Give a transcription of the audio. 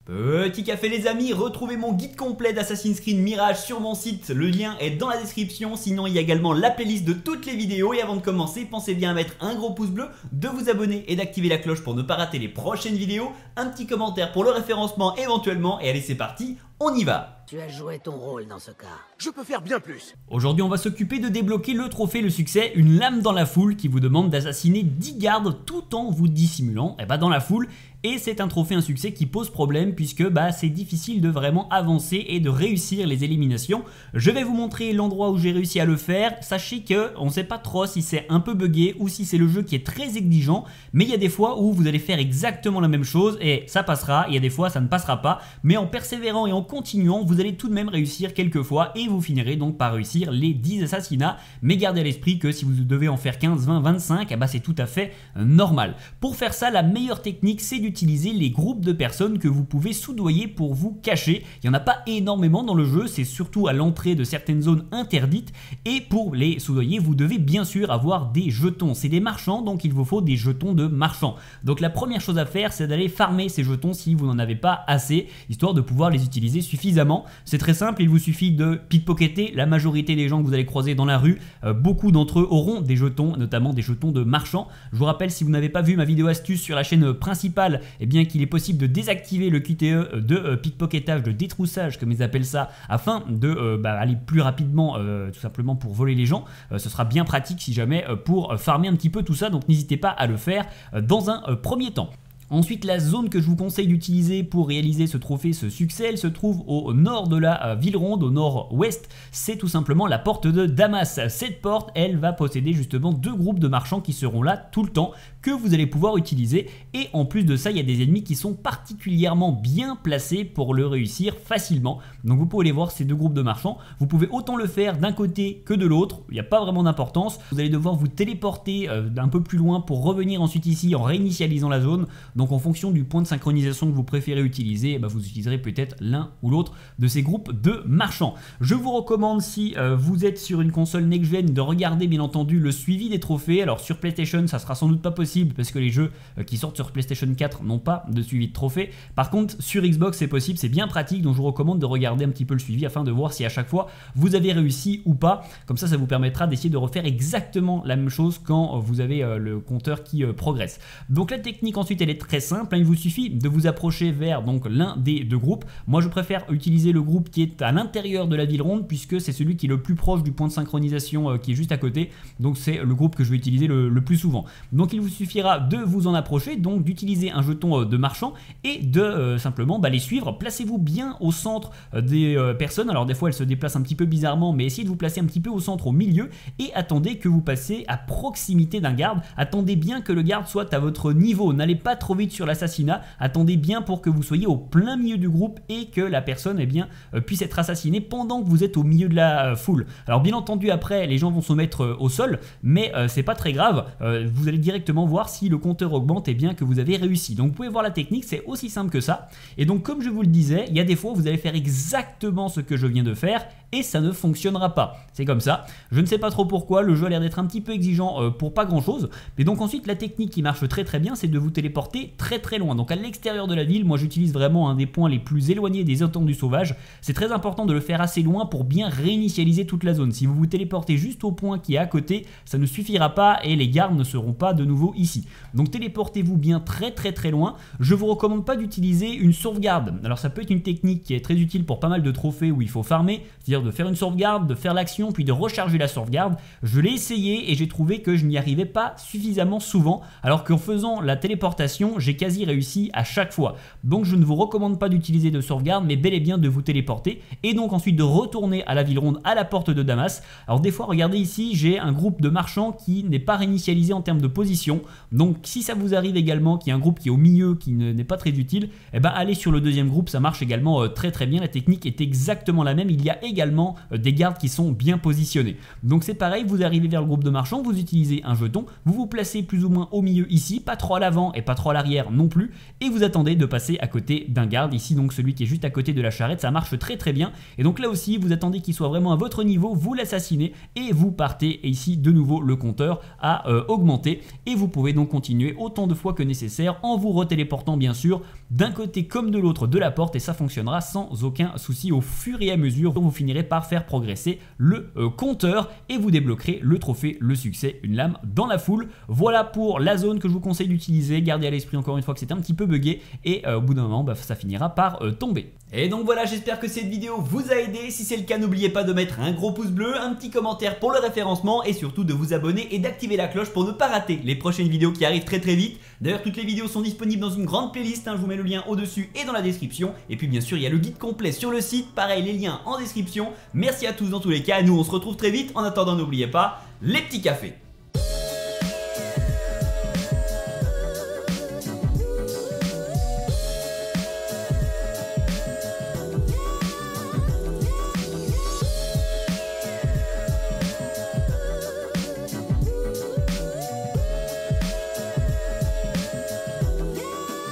Petit café les amis, retrouvez mon guide complet d'Assassin's Creed Mirage sur mon site, le lien est dans la description, sinon il y a également la playlist de toutes les vidéos et avant de commencer, pensez bien à mettre un gros pouce bleu, de vous abonner et d'activer la cloche pour ne pas rater les prochaines vidéos, un petit commentaire pour le référencement éventuellement et allez c'est parti, on y va! Tu as joué ton rôle dans ce cas. Je peux faire bien plus. Aujourd'hui on va s'occuper de débloquer le trophée le succès, une lame dans la foule qui vous demande d'assassiner 10 gardes tout en vous dissimulant dans la foule. Et c'est un trophée, un succès qui pose problème puisque c'est difficile de vraiment avancer et de réussir les éliminations. Je vais vous montrer l'endroit où j'ai réussi à le faire. Sachez qu'on ne sait pas trop si c'est un peu buggé ou si c'est le jeu qui est très exigeant. Mais il y a des fois où vous allez faire exactement la même chose et ça passera. Il y a des fois ça ne passera pas. Mais en persévérant et en continuant, vous allez tout de même réussir quelques fois et vous finirez donc par réussir les 10 assassinats. Mais gardez à l'esprit que si vous devez en faire 15, 20, 25, c'est tout à fait normal. Pour faire ça, la meilleure technique c'est d'utiliser les groupes de personnes que vous pouvez soudoyer pour vous cacher. Il n'y en a pas énormément dans le jeu, c'est surtout à l'entrée de certaines zones interdites et pour les soudoyer, vous devez bien sûr avoir des jetons. C'est des marchands, donc il vous faut des jetons de marchands. Donc la première chose à faire, c'est d'aller farmer ces jetons si vous n'en avez pas assez, histoire de pouvoir les utiliser suffisamment. C'est très simple, il vous suffit de pickpocketer la majorité des gens que vous allez croiser dans la rue. Beaucoup d'entre eux auront des jetons, notamment des jetons de marchands. Je vous rappelle, si vous n'avez pas vu ma vidéo astuce sur la chaîne principale, bien qu'il est possible de désactiver le QTE de pickpocketage, de détroussage comme ils appellent ça, afin de aller plus rapidement tout simplement pour voler les gens. Ce sera bien pratique si jamais pour farmer un petit peu tout ça, donc n'hésitez pas à le faire dans un premier temps. Ensuite, la zone que je vous conseille d'utiliser pour réaliser ce trophée, ce succès, elle se trouve au nord de la ville ronde, au nord-ouest. C'est tout simplement la porte de Damas. Cette porte, elle va posséder justement deux groupes de marchands qui seront là tout le temps, que vous allez pouvoir utiliser. Et en plus de ça, il y a des ennemis qui sont particulièrement bien placés pour le réussir facilement. Donc vous pouvez les voir, ces deux groupes de marchands. Vous pouvez autant le faire d'un côté que de l'autre. Il n'y a pas vraiment d'importance. Vous allez devoir vous téléporter d'un peu plus loin pour revenir ensuite ici en réinitialisant la zone. Donc en fonction du point de synchronisation que vous préférez utiliser, vous utiliserez peut-être l'un ou l'autre de ces groupes de marchands. Je vous recommande, si vous êtes sur une console next-gen, de regarder bien entendu le suivi des trophées. Alors sur PlayStation, ça sera sans doute pas possible parce que les jeux qui sortent sur PlayStation 4 n'ont pas de suivi de trophées. Par contre, sur Xbox, c'est possible, c'est bien pratique, donc je vous recommande de regarder un petit peu le suivi afin de voir si à chaque fois vous avez réussi ou pas. Comme ça vous permettra d'essayer de refaire exactement la même chose quand vous avez le compteur qui progresse. Donc la technique ensuite, elle est très simple, il vous suffit de vous approcher vers l'un des deux groupes. Moi je préfère utiliser le groupe qui est à l'intérieur de la ville ronde puisque c'est celui qui est le plus proche du point de synchronisation qui est juste à côté, donc c'est le groupe que je vais utiliser le plus souvent. Donc il vous suffira de vous en approcher, donc d'utiliser un jeton de marchand et de simplement les suivre. Placez-vous bien au centre des personnes, alors des fois elles se déplacent un petit peu bizarrement, mais essayez de vous placer un petit peu au centre, au milieu, et attendez que vous passez à proximité d'un garde. Attendez bien que le garde soit à votre niveau, n'allez pas trop vite sur l'assassinat, attendez bien pour que vous soyez au plein milieu du groupe et que la personne puisse être assassinée pendant que vous êtes au milieu de la foule. Alors bien entendu après les gens vont se mettre au sol, mais c'est pas très grave, vous allez directement voir si le compteur augmente et bien que vous avez réussi. Donc vous pouvez voir la technique, c'est aussi simple que ça. Et donc comme je vous le disais, il y a des fois où vous allez faire exactement ce que je viens de faire et ça ne fonctionnera pas. C'est comme ça. Je ne sais pas trop pourquoi, le jeu a l'air d'être un petit peu exigeant pour pas grand chose. Mais donc ensuite la technique qui marche très bien, c'est de vous téléporter très loin. Donc à l'extérieur de la ville, moi j'utilise vraiment un des points les plus éloignés des étendues sauvages. C'est très important de le faire assez loin pour bien réinitialiser toute la zone. Si vous vous téléportez juste au point qui est à côté, ça ne suffira pas et les gardes ne seront pas de nouveau ici. Donc téléportez-vous bien très loin. Je vous recommande pas d'utiliser une sauvegarde. Alors ça peut être une technique qui est très utile pour pas mal de trophées où il faut farmer, c'est-à-dire de faire une sauvegarde, de faire l'action puis de recharger la sauvegarde. Je l'ai essayé et j'ai trouvé que je n'y arrivais pas suffisamment souvent, alors qu'en faisant la téléportation, j'ai quasi réussi à chaque fois. Donc je ne vous recommande pas d'utiliser de sauvegarde, mais bel et bien de vous téléporter et donc ensuite de retourner à la ville ronde, à la porte de Damas. Alors des fois, regardez ici, j'ai un groupe de marchands qui n'est pas réinitialisé en termes de position. Donc si ça vous arrive également qu'il y a un groupe qui est au milieu, qui n'est pas très utile, allez sur le deuxième groupe, ça marche également très bien. La technique est exactement la même. Il y a également également des gardes qui sont bien positionnés. Donc c'est pareil, vous arrivez vers le groupe de marchands, vous utilisez un jeton, vous vous placez plus ou moins au milieu ici, pas trop à l'avant et pas trop à l'arrière non plus, et vous attendez de passer à côté d'un garde ici, donc celui qui est juste à côté de la charrette. Ça marche très très bien, et donc là aussi vous attendez qu'il soit vraiment à votre niveau, vous l'assassinez et vous partez, et ici de nouveau le compteur a augmenté, et vous pouvez donc continuer autant de fois que nécessaire en vous retéléportant bien sûr d'un côté comme de l'autre de la porte, et ça fonctionnera sans aucun souci. Au fur et à mesure vous finirez par faire progresser le compteur et vous débloquerez le trophée, le succès, une lame dans la foule. Voilà pour la zone que je vous conseille d'utiliser. Gardez à l'esprit encore une fois que c'est un petit peu buggé, et au bout d'un moment ça finira par tomber. Et donc voilà, j'espère que cette vidéo vous a aidé. Si c'est le cas, n'oubliez pas de mettre un gros pouce bleu, un petit commentaire pour le référencement, et surtout de vous abonner et d'activer la cloche pour ne pas rater les prochaines vidéos qui arrivent très très vite. D'ailleurs, toutes les vidéos sont disponibles dans une grande playlist, je vous mets le lien au-dessus et dans la description. Et puis bien sûr, il y a le guide complet sur le site, pareil, les liens en description. Merci à tous dans tous les cas, nous on se retrouve très vite. En attendant, n'oubliez pas les petits cafés.